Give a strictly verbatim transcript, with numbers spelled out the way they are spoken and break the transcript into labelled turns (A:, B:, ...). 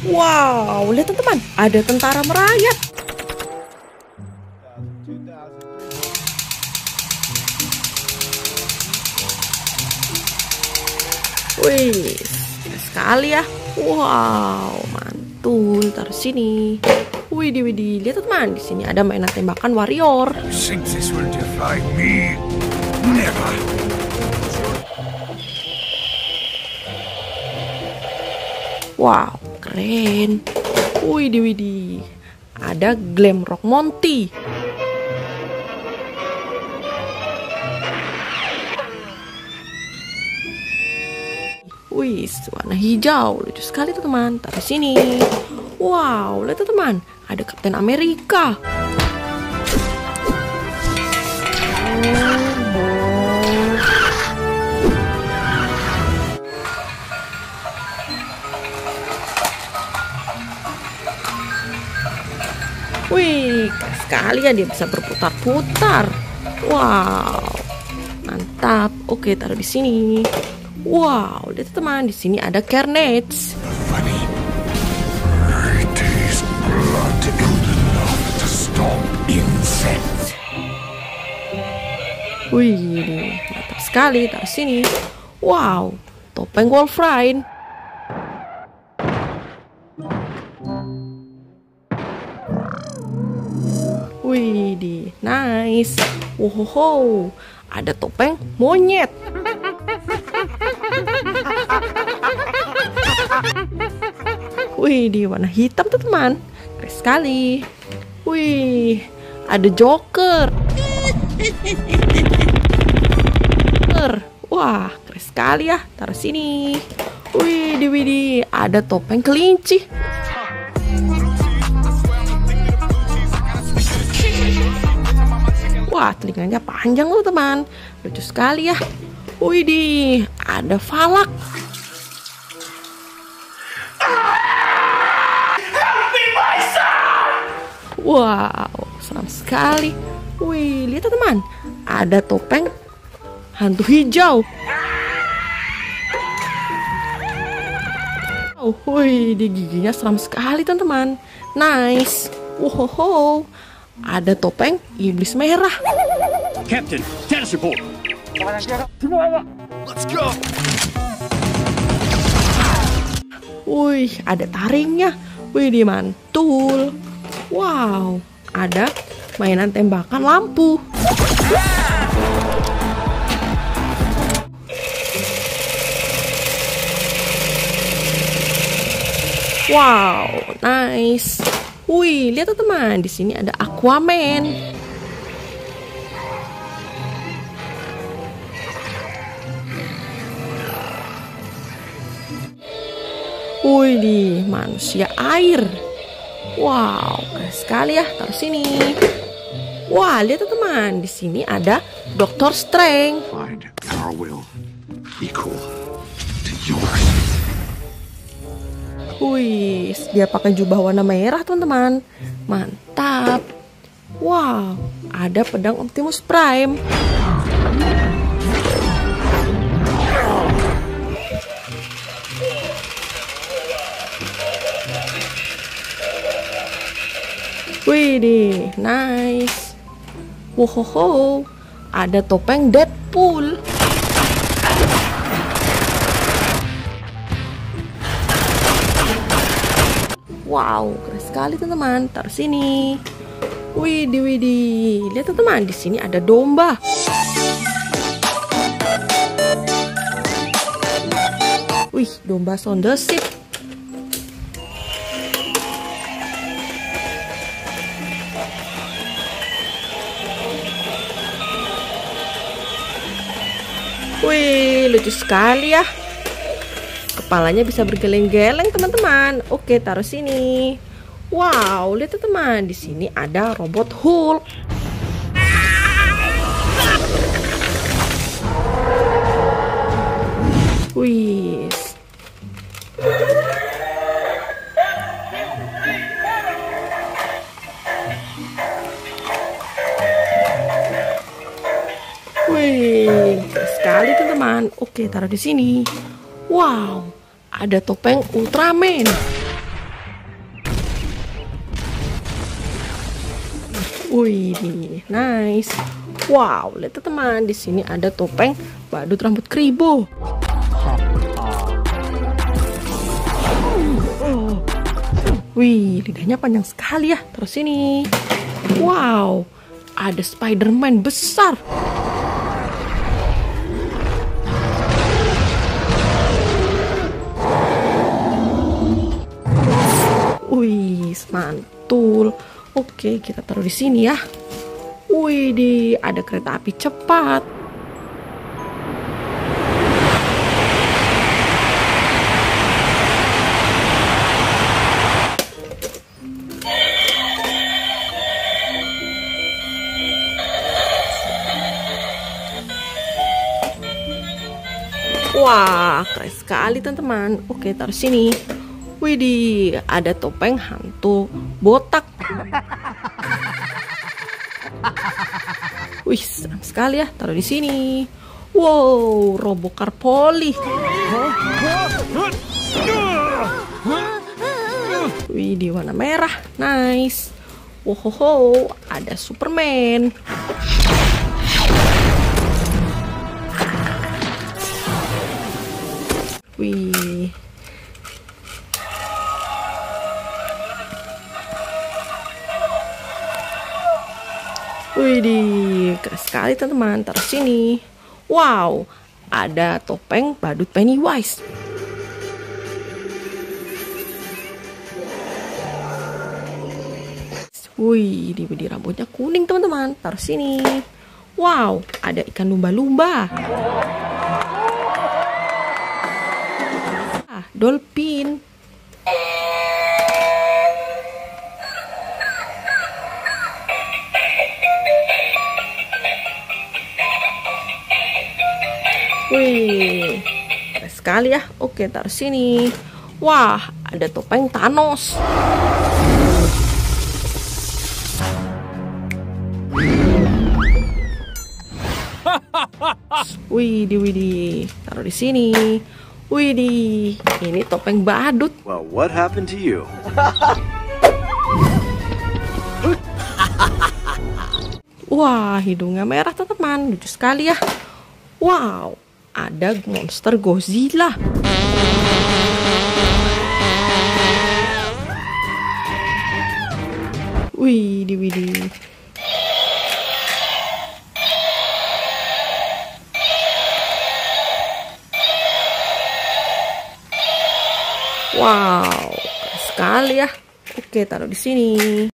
A: Wow, lihat teman-teman, ada tentara merayap. Wih, sekali ya. Wow, mantul. Taruh sini. Widih, widih. Lihat teman, di sini ada mainan tembakan warrior.
B: Think this will defy me? Never.
A: Wow, keren. Widih, widih. Ada Glam Rock Monty. Wih, warna hijau, lucu sekali tuh teman. Taruh sini. Wow, lihat tuh teman, ada Kapten Amerika. Wih, keren sekali ya, dia bisa berputar-putar. Wow, mantap. Oke, taruh di sini. Wow, lihat teman, di sini ada Carnage.
B: Funny. It is blood enough to stop insects.
A: Wih, mantap sekali. Taruh sini. Wow, topeng Wolverine. Wih, di nice. Wow, ada topeng monyet. Wih, di warna hitam tuh teman, keren sekali. Wih, ada Joker. Wah, keren sekali ya. Taruh sini. Wih, di widih, ada topeng kelinci. Wah, telinganya panjang loh teman, lucu sekali ya. Wih, di ada Valak. Wow, seram sekali. Wih, lihat teman, ada topeng hantu hijau. Oh, wih, di giginya seram sekali teman-teman. Nice. Wow, ada topeng iblis merah.
C: Captain, status report.
B: Let's go.
A: Wih, ada taringnya. Wih, dia mantul. Wow, ada mainan tembakan lampu. Wow, nice. Wih, lihat tuh teman, di sini ada Aquaman. Wih, di manusia air. Wow, keren sekali ya. Taruh sini. Wah, lihat tuh teman, di sini ada Doctor Strange.
B: Find our will equal to yours.
A: Wih, dia pakai jubah warna merah teman-teman. Mantap. Wow, ada pedang Optimus Prime. Wih, deh, nice. Wow, ada topeng Deadpool. Wow, keren sekali teman-teman. Taruh sini. Widih, widih. Lihat teman-teman, di sini ada domba. Wih, domba Sondership. Wih, lucu sekali ya. Kepalanya bisa bergeleng-geleng teman-teman. Oke, taruh sini. Wow, lihat teman, di sini ada robot Hulk. Wih. Wih, keren sekali teman-teman. Oke, taruh di sini. Wow, ada topeng Ultraman. Wih, nice. Wow, lihat teman, di sini ada topeng badut rambut keribu. Wih, lidahnya panjang sekali ya. Terus ini, wow, ada Spider-Man besar. Wih, mantul. Oke, kita taruh di sini ya. Wih, di ada kereta api cepat. Wah, keren sekali teman-teman. Oke, taruh sini. Widih, ada topeng hantu botak. Wih, seram sekali ya. Taruh di sini. Wow, Robocar Poli. Wih, di warna merah. Nice. Wow, ada Superman. Wih. Wih, keren sekali teman-teman. Taruh sini. Wow, ada topeng badut Pennywise. Wih, di, di rambutnya kuning teman-teman. Taruh sini. Wow, ada ikan lumba-lumba. Ah, dolphin. Wih, keren sekali ya. Oke, taruh sini. Wah, ada topeng Thanos. Widih, widih, taruh di sini. Widih, ini topeng badut.
B: Well, what happened to you?
A: Wah, hidungnya merah teman-teman, lucu sekali ya. Wow, ada monster Godzilla. Widih, widih. Wow, keren sekali ya. Oke, taruh di sini.